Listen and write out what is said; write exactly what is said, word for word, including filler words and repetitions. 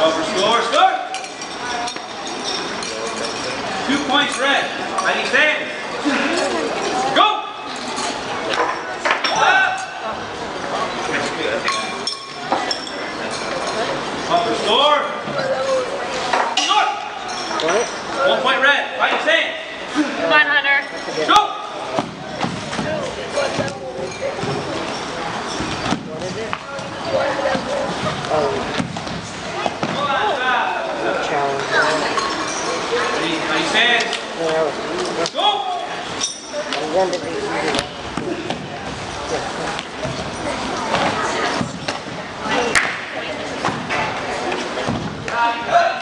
Go for score, start! Two points red. Ready, stand. Go! Go for score. Start! One point red. Ready, stand. Come on, Hunter. Go! Ready, ready, stand. Go! Good.